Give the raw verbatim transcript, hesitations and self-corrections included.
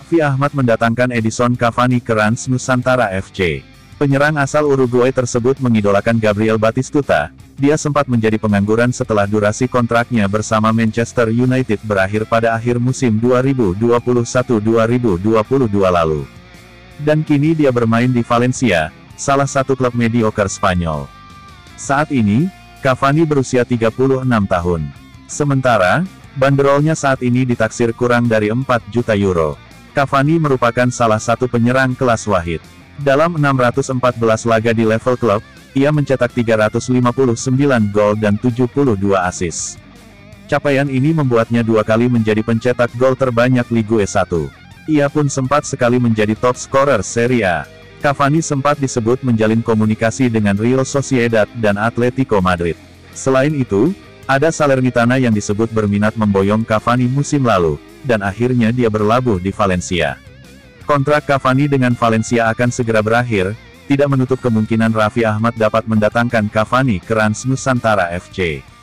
Raffi Ahmad mendatangkan Edison Cavani ke Rans Nusantara F C. Penyerang asal Uruguay tersebut mengidolakan Gabriel Batistuta. Dia sempat menjadi pengangguran setelah durasi kontraknya bersama Manchester United berakhir pada akhir musim dua ribu dua puluh satu dua ribu dua puluh dua lalu. Dan kini dia bermain di Valencia, salah satu klub mediocre Spanyol. Saat ini, Cavani berusia tiga puluh enam tahun. Sementara, banderolnya saat ini ditaksir kurang dari empat juta euro. Cavani merupakan salah satu penyerang kelas wahid. Dalam enam ratus empat belas laga di level klub, ia mencetak tiga ratus lima puluh sembilan gol dan tujuh puluh dua assist. Capaian ini membuatnya dua kali menjadi pencetak gol terbanyak Ligue satu. Ia pun sempat sekali menjadi top scorer Serie A. Cavani sempat disebut menjalin komunikasi dengan Real Sociedad dan Atletico Madrid. Selain itu, ada Salernitana yang disebut berminat memboyong Cavani musim lalu, dan akhirnya dia berlabuh di Valencia. Kontrak Cavani dengan Valencia akan segera berakhir, tidak menutup kemungkinan Raffi Ahmad dapat mendatangkan Cavani ke Rans Nusantara F C.